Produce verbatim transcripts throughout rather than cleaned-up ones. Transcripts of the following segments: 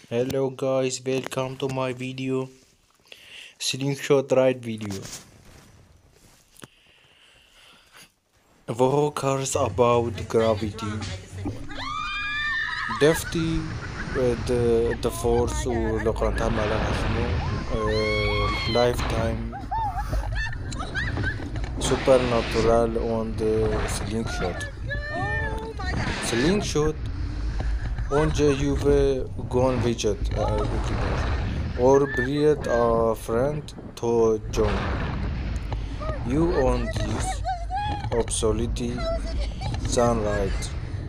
Hello guys, welcome to my video, slingshot ride video. Workers about gravity. دفتي the the force ولو قرأتها معناها شنو lifetime supernatural on the slingshot. Slingshot once you've gone visit or breed a friend to join you on this obsolete sunlight.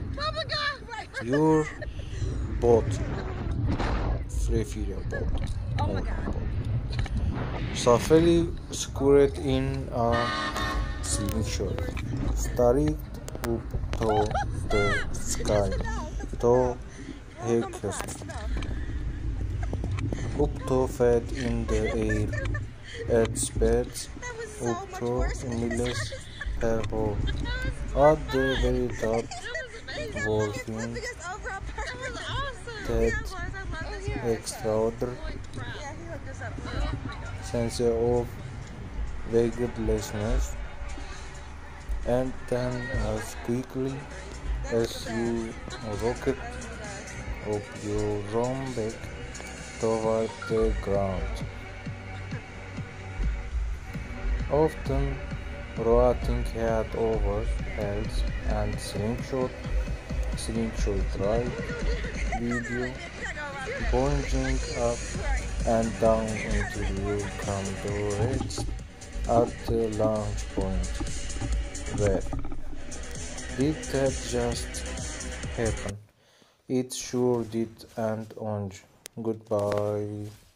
Your boat, free freedom boat, or boat, safely secured in a slingshot, staring up to the sky, to highest, up to fed in the air, at speeds up to miles per hour, at the very top, wolfing that extraordinary sense of weightlessness, and then as quickly as you rocket up, you run back toward the ground, often rotating head over heels and slingshot slingshot ride video, bouncing up and down until you come to rest at the launch point. Where did that just happen? It sure did. And on. Goodbye.